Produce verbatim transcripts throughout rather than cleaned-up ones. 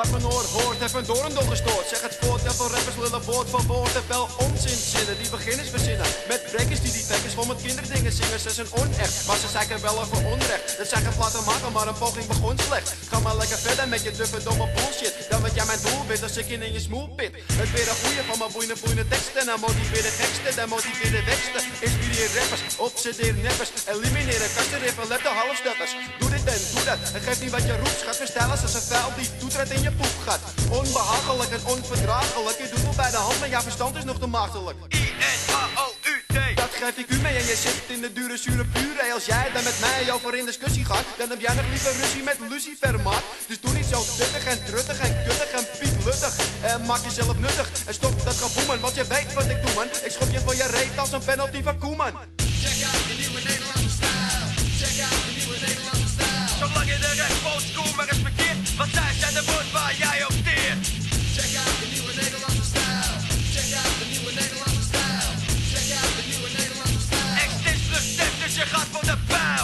Wat mijn oor hoort, heb een dorendol gestoord. Zeg het voordeel van rappers lullen woord voor woord. En wel onzinzinnen die beginners verzinnen. Met brekkers die die fekkers vol met kinderdingen zingen. Ze zijn onecht, maar ze zeiken wel over onrecht. Dat zijn geen platte maken, maar een poging begon slecht. Ga maar lekker verder met je duffe domme bullshit. Dan weet jij mijn doel bent als ik in je smoelpit. Het weer een goeie van mijn boeiende boeiende teksten. Dan motiveer de gekste, dan motiveer de weksten. Inspireer rappers, obsedeer neppers. Elimineren kasten, riffen, let de halfsteppers. Doe dit en doe dat, en geef niet wat je roept. Schat verstellen als een vuil die toetredt in je poep gaat. Onbehagelijk en onverdraaglijk. Je doet wel bij de hand, maar jouw verstand is nog te machtelijk. I N H O U T. Dat geef ik u mee en je zit in de dure zure pure. Als jij dan met mij over in discussie gaat, dan heb jij nog liever ruzie met Lucifer, maat. Dus doe niet zo tuttig en truttig en kuttig en pietluttig. En maak jezelf nuttig en stop dat geboemen. Want je weet wat ik doe, man. Ik schop je van je reet als een penalty van Koeman. Check out de nieuwe Nederlandse stijl. Check out de nieuwe Nederlandse stijl. Zolang je de rest oldschool maar respecteert, want zij zijn de woord waar jij op teert. Check out de nieuwe Nederlandse stijl. Check out de nieuwe Nederlandse stijl. Check out de nieuwe Nederlandse stijl. Extens plus test, dus je gaat voor de pijl.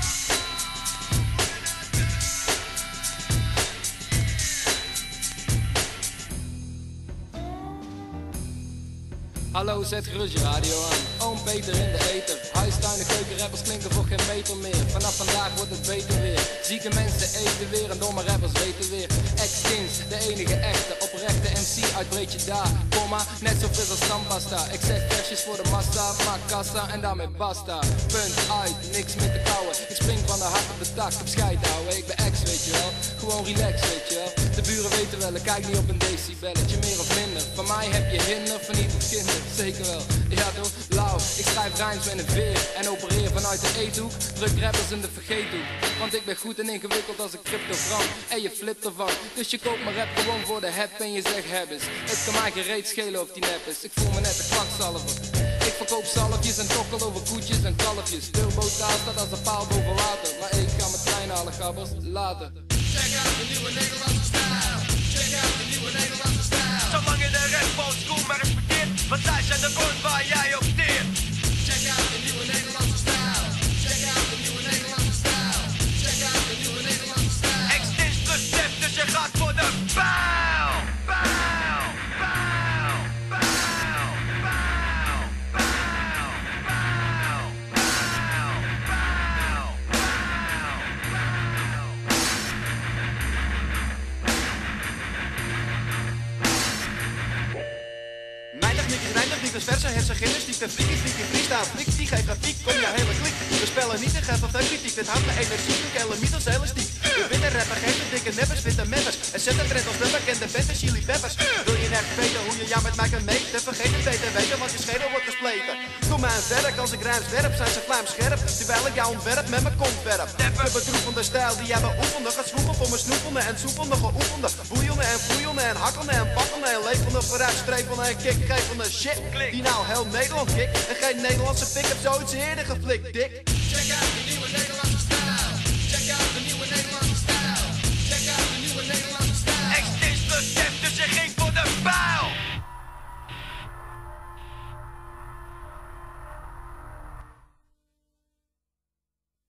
Hallo, zet gerust je radio aan. Oom Peter in de ether. Huistuin en keukenrappers klinken voor geen meter meer. Vanaf vandaag wordt het beter weer. Zieke mensen eten weer en domme rappers weten weer. Ex-Kins, de enige echte. Oprechte M C uit Breda. Komma, net zo fris als tandpasta. Ik zeg versjes voor de massa, maak kassa en daarmee basta. Punt, uit, niks meer te kouwen. Ik spring van de hak op de tak, op scheid houden. Ik ben ex, weet je wel. Gewoon relax, weet je wel. De buren weten wel, ik kijk niet op een decibelletje, meer of minder. Van mij heb je hinder, van niet op kinderen. Zeker wel, ja toch, lauw. Ik schrijf rijms met een veer en opereer vanuit de eethoek. Druk rappers in de vergeethoek. Want ik ben goed en ingewikkeld als een cryptogram. En je flipt ervan, dus je koopt mijn rap gewoon voor de heb en je zegt hebbes. Het kan mij geen reet schelen of die nep is. Ik voel me net een kwakzalver. Ik verkoop zalfjes en tokkel over koetjes en kalfjes. Turbo taal staat als een paal boven water. Maar ik ga mijn trein halen, gabbers, later. Check out de nieuwe Nederlandse stijl. Check out de nieuwe Nederlandse stijl. Zolang je de rap oldschool maar respecteert, want zij zijn de woord waar jij op teert. Check out de nieuwe Nederlandse stijl. Check out de nieuwe Nederlandse stijl. Check out de nieuwe Nederlandse stijl. Extens plus test, dus je gaat voor de pijl. Pijl, pijl, pijl, pijl, pijl, pijl, pijl, pijl, Mijn techniek is rijntechniek, dus verse hersengymnastiek. De friekie, friekie, freestyle, flik, die geeft grafiek. Kom je hele klik. We spellen niet en geven veel kritiek. Dit houdt me energie, ik hele niet als elastiek. De witte rapper geeft de dikke neppers, witte members. En zet een trend als de bekende band en chili peppers. Wil je echt weten hoe je jou met mij kan meten? Vergeet het beter weten, want je schedel wordt gespleten. Doe mij een werk, als ik rijms werp, zijn ze vlijmscherp. Terwijl ik jou ontwerp met mijn kont werp. De bedroevende stijl die jij beoefende, gaat schroeven voor mijn snoepende en soepende geoefende. Boeiende en vloeiende en hakkende en pakkende en levende vooruitstrevende en kickgevende shit. Die nou heel Nederland kick en geen Nederlandse pik heb zoiets eerder geflikt, dik. Check out de nieuwe Nederlandse